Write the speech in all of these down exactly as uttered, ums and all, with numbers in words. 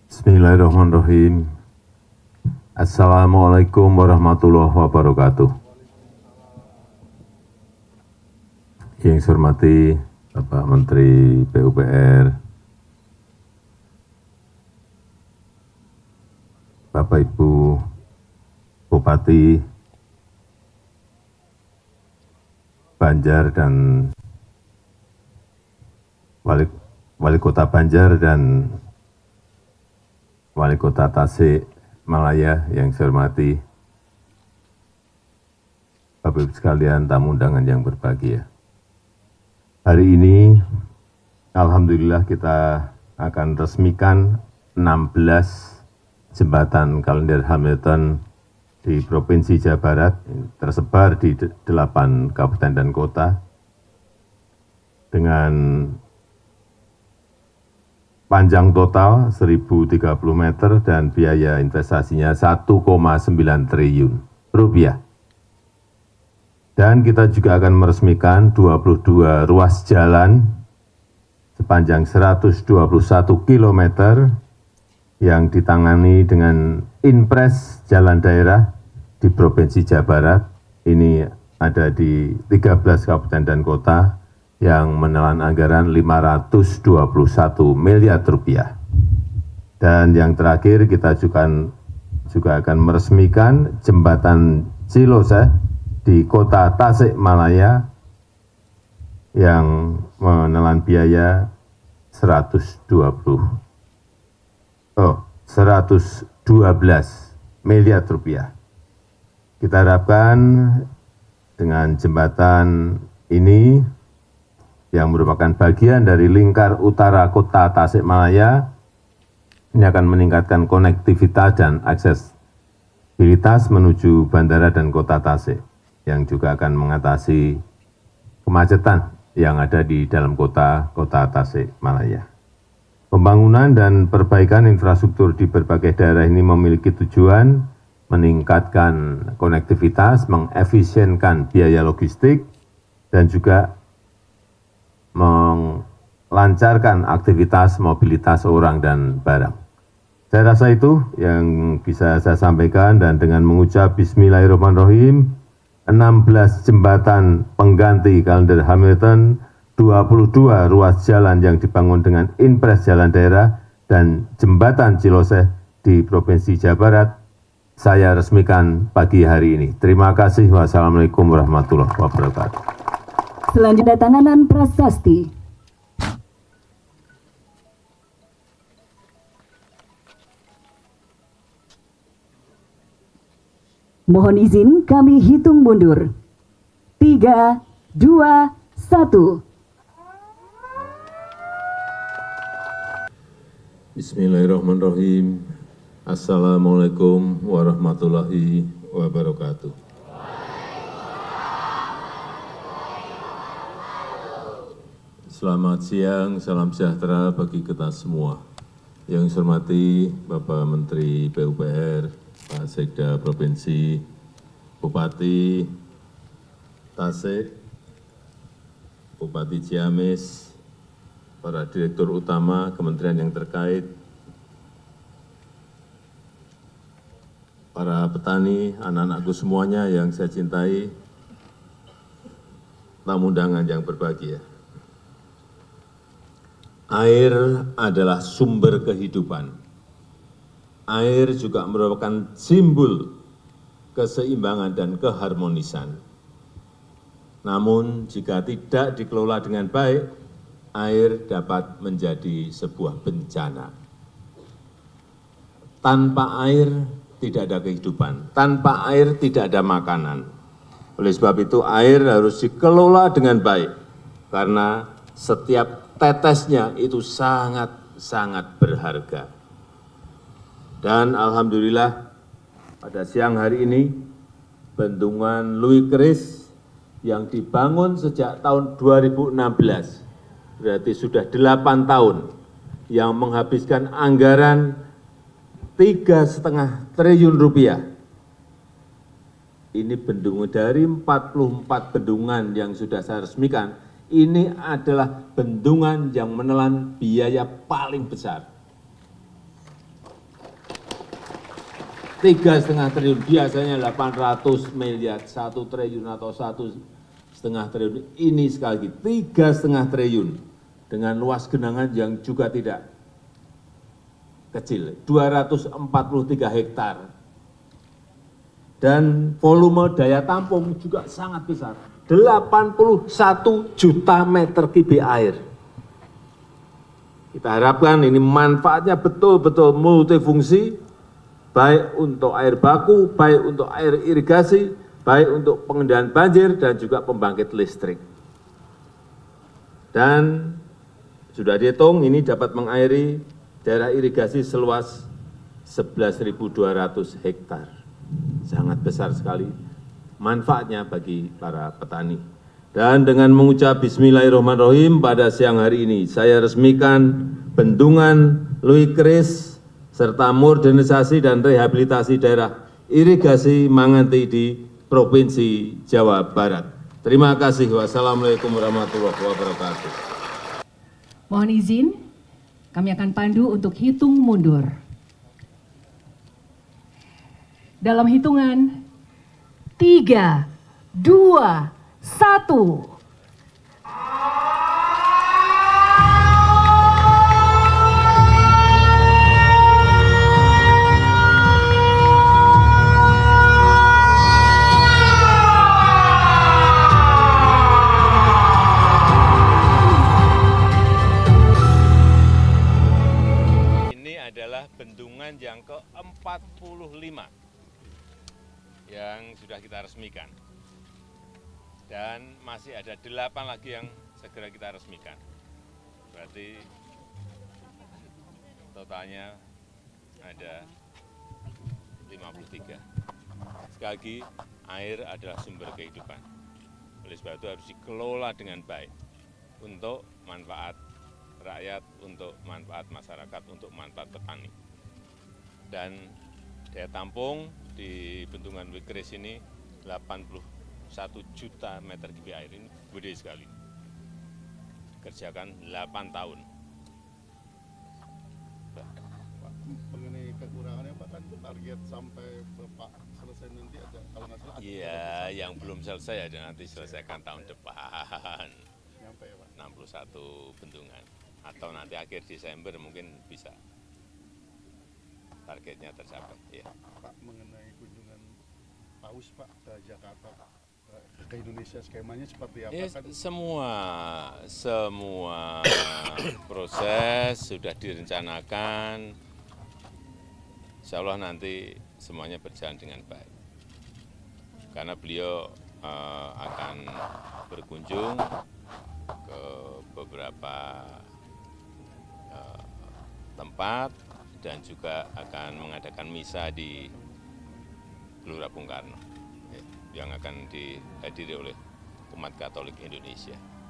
Bismillahirrahmanirrahim. Assalamualaikum warahmatullahi wabarakatuh. Yang saya hormati Bapak Menteri P U P R, Bapak Ibu Bupati Banjar dan Wali, Wali Kota Banjar dan Wali Kota Tasikmalaya yang saya hormati, Bapak Ibu sekalian, tamu undangan yang berbahagia. Hari ini, alhamdulillah kita akan resmikan enam belas jembatan kalender Hamilton di Provinsi Jawa Barat, tersebar di delapan kabupaten dan kota, dengan panjang total seribu tiga puluh meter dan biaya investasinya satu koma sembilan triliun rupiah. Dan kita juga akan meresmikan dua puluh dua ruas jalan sepanjang seratus dua puluh satu kilometer yang ditangani dengan Inpres Jalan Daerah di Provinsi Jawa Barat. Ini ada di tiga belas kabupaten dan kota yang menelan anggaran lima ratus dua puluh satu miliar rupiah. Dan yang terakhir kita juga, juga akan meresmikan jembatan Cilose di kota Tasikmalaya yang menelan biaya seratus dua puluh, oh, seratus dua belas miliar rupiah. Kita harapkan dengan jembatan ini yang merupakan bagian dari lingkar utara kota Tasikmalaya, ini akan meningkatkan konektivitas dan aksesibilitas menuju bandara dan kota Tasik, yang juga akan mengatasi kemacetan yang ada di dalam kota kota Tasikmalaya. Pembangunan dan perbaikan infrastruktur di berbagai daerah ini memiliki tujuan meningkatkan konektivitas, mengefisienkan biaya logistik, dan juga melancarkan aktivitas mobilitas orang dan barang. Saya rasa itu yang bisa saya sampaikan, dan dengan mengucap Bismillahirrahmanirrahim, enam belas jembatan pengganti kalender Hamilton, dua puluh dua ruas jalan yang dibangun dengan Inpres Jalan Daerah, dan jembatan Cilose di Provinsi Jawa Barat, saya resmikan pagi hari ini. Terima kasih. Wassalamualaikum warahmatullahi wabarakatuh. Selanjutnya tanganan prasasti. Mohon izin kami hitung mundur. Tiga, dua, satu. Bismillahirrahmanirrahim. Assalamualaikum warahmatullahi wabarakatuh. Selamat siang, salam sejahtera bagi kita semua. Yang saya hormati Bapak Menteri P U P R, Pak Sekda Provinsi, Bupati Tasik, Bupati Ciamis, para Direktur Utama Kementerian yang terkait, para petani, anak-anakku semuanya yang saya cintai, tamu undangan yang berbahagia. Air adalah sumber kehidupan. Air juga merupakan simbol keseimbangan dan keharmonisan. Namun, jika tidak dikelola dengan baik, air dapat menjadi sebuah bencana. Tanpa air tidak ada kehidupan, tanpa air tidak ada makanan. Oleh sebab itu, air harus dikelola dengan baik, karena setiap tetesnya itu sangat-sangat berharga. Dan alhamdulillah pada siang hari ini bendungan Louis Keris yang dibangun sejak tahun dua ribu enam belas, berarti sudah delapan tahun, yang menghabiskan anggaran tiga setengah triliun rupiah. Ini bendungan dari empat puluh empat bendungan yang sudah saya resmikan, ini adalah bendungan yang menelan biaya paling besar. tiga setengah triliun, biasanya delapan ratus miliar, satu triliun atau satu setengah triliun. Ini sekali lagi tiga setengah triliun dengan luas genangan yang juga tidak kecil, dua ratus empat puluh tiga hektar. Dan volume daya tampung juga sangat besar, delapan puluh satu juta meter kubik air. Kita harapkan ini manfaatnya betul-betul multifungsi, baik untuk air baku, baik untuk air irigasi, baik untuk pengendalian banjir, dan juga pembangkit listrik. Dan sudah dihitung ini dapat mengairi daerah irigasi seluas sebelas ribu dua ratus hektar. Sangat besar sekali manfaatnya bagi para petani. Dan dengan mengucap bismillahirrahmanirrahim pada siang hari ini, saya resmikan bendungan Louis Kris serta modernisasi dan rehabilitasi daerah irigasi Manganti di Provinsi Jawa Barat. Terima kasih. Wassalamualaikum warahmatullahi wabarakatuh. Mohon izin, kami akan pandu untuk hitung mundur. Dalam hitungan tiga, dua, satu. Bendungan yang ke empat puluh lima yang sudah kita resmikan, dan masih ada delapan lagi yang segera kita resmikan. Berarti totalnya ada lima puluh tiga. Sekali lagi, air adalah sumber kehidupan. Oleh sebab itu harus dikelola dengan baik untuk manfaat rakyat, untuk manfaat masyarakat, untuk manfaat petani. Dan daya tampung di bendungan Louis Kris ini delapan puluh satu juta meter kubik air, ini gede sekali. Kerjakan delapan tahun. Pak, mengenai kekurangannya Pak, kan target sampai Bapak selesai nanti ada, kalau nggak salah. Iya, yang belum selesai ada nanti selesaikan tahun depan. Nyampe ya Pak? enam puluh satu bendungan. Atau nanti akhir Desember mungkin bisa targetnya tercapai. Ya. Pak, mengenai kunjungan Paus Pak ke Jakarta, ke Indonesia, skemanya seperti apa? Ya, kan? semua semua proses sudah direncanakan. Insya Allah nanti semuanya berjalan dengan baik. Karena beliau uh, akan berkunjung ke beberapa uh, tempat dan juga akan mengadakan misa di Gelora Bung Karno ya, yang akan dihadiri oleh umat Katolik Indonesia.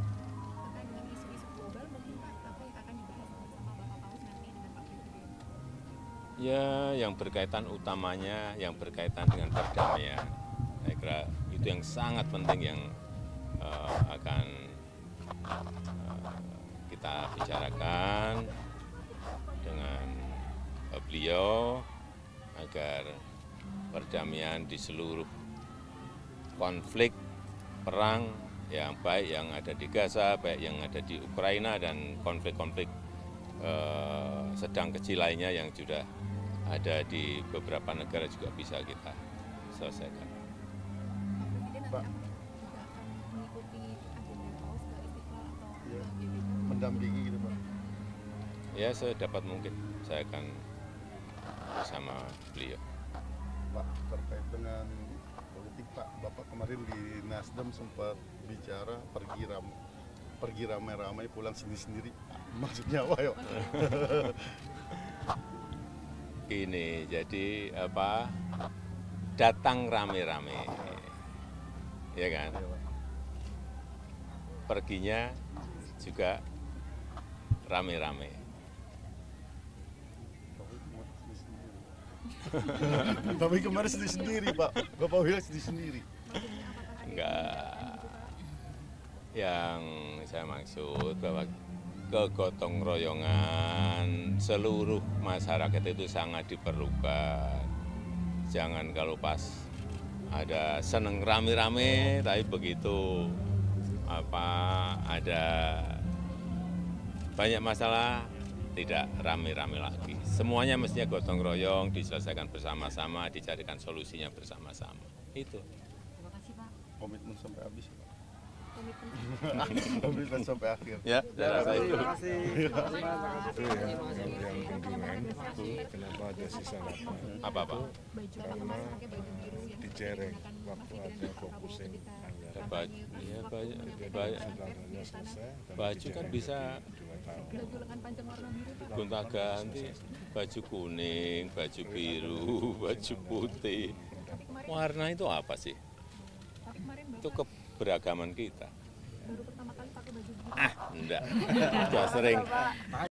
Ya, yang berkaitan utamanya, yang berkaitan dengan perdamaian. Saya kira itu yang sangat penting yang uh, akan uh, kita bicarakan dengan uh, beliau agar perdamaian di seluruh konflik perang yang baik yang ada di Gaza, baik yang ada di Ukraina, dan konflik-konflik uh, sedang kecil lainnya yang sudah ada di beberapa negara juga bisa kita selesaikan. Pak, ya, mendampingi gitu Pak? Ya, sedapat mungkin saya akan bersama beliau. Pak, terkait dengan politik Pak, Bapak kemarin di Nasdem sempat bicara pergi ram, pergi ramai-ramai pulang sendiri-sendiri. Maksudnya apa ya? Ini jadi apa? Datang rame-rame, ya kan? Perginya juga rame-rame. Tapi kemarin sendiri-sendiri Pak, Bapak bilang sendiri-sendiri. Enggak. Yang saya maksud bahwa kegotong royongan seluruh masyarakat itu sangat diperlukan. jangan kalau pas ada seneng rame-rame, tapi begitu apa ada banyak masalah tidak rame-rame lagi. Semuanya mestinya gotong royong, diselesaikan bersama-sama, dicarikan solusinya bersama-sama. Itu. Terima kasih Pak. Komitmen sampai habis, Pak. Komitmen. Komitmen sampai akhir. Ya, saya rasa itu. Itu ya, yang, yang bendungan itu kenapa ada sisa lapangan Apa Pak? karena di Jereng waktu ada focusing anggaran Baju, ya banyak, banyak. anggarannya selesai dan Baju di kan Jereng bisa dua tahun. gonta ganti, baju kuning, baju biru, baju putih. Warna itu apa sih? Itu keberagaman kita. Ah, enggak. Sudah sering.